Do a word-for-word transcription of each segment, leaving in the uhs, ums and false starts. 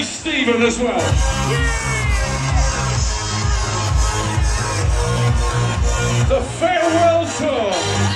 boy Stephen as well. The farewell tour.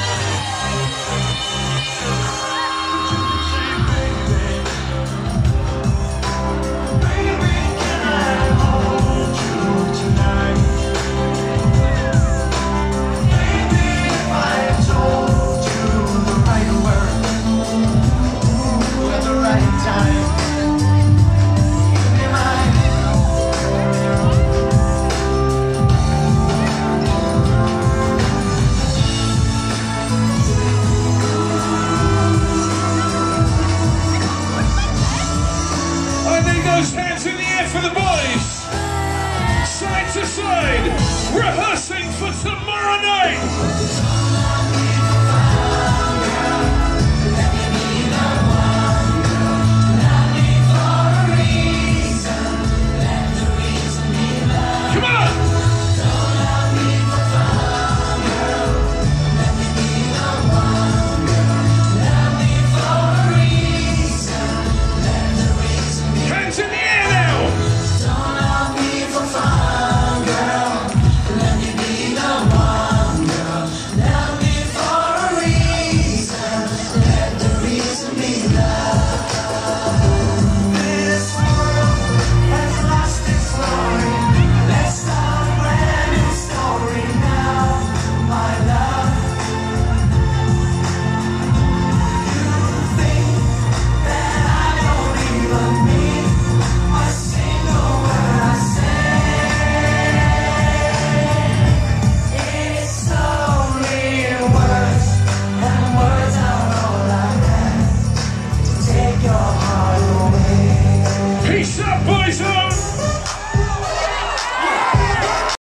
Hands in the air for the boys, side to side, rehearsing for tomorrow night. Peace up, boys!